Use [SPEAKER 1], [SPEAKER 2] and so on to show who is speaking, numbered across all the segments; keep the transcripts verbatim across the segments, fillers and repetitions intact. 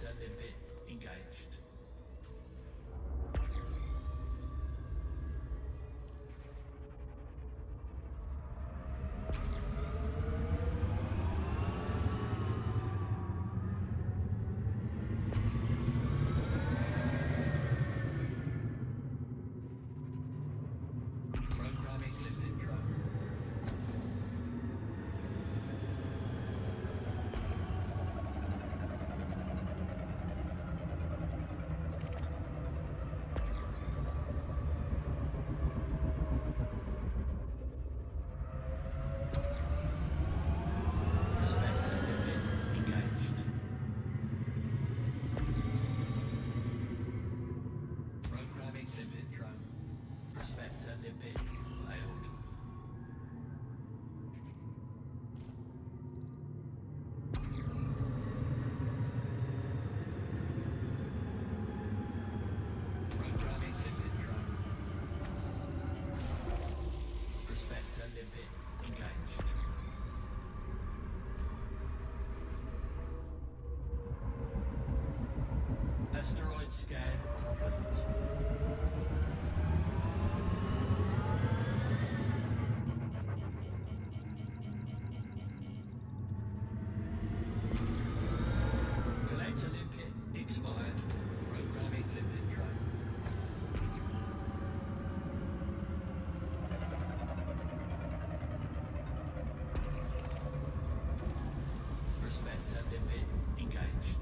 [SPEAKER 1] Prospector limpet engaged. Programming limpet drone. Prospector limpet engaged. Programming limpet drone. Prospector limpet failed. Programming limpet drone. Prospector limpet engaged. Asteroid scan complete. Collector limpet expired. Programming limpet drone. Prospector limpet engaged.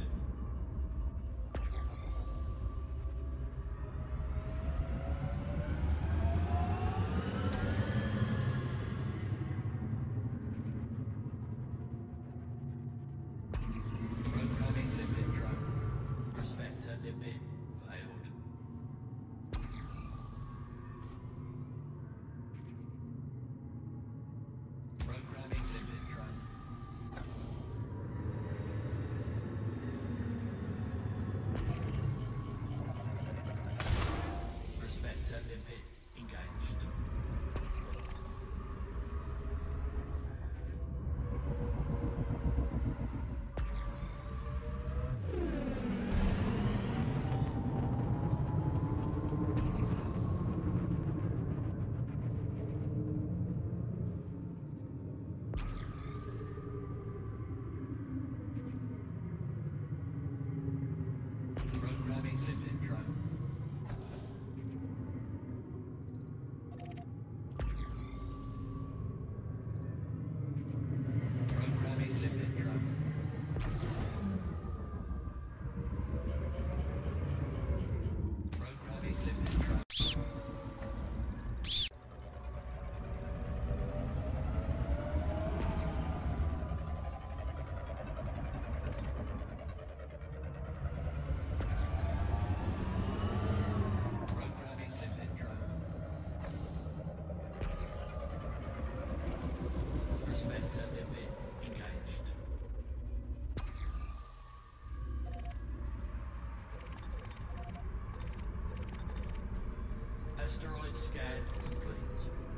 [SPEAKER 1] Programming limpet drone. Prospector limpet failed. Programming limpet drone. Prospector limpet engaged. Programming limpet drone. Programming limpet drone. Programming limpet drone. Programming limpet drone. Prospector limpet engaged. Asteroid scan complete.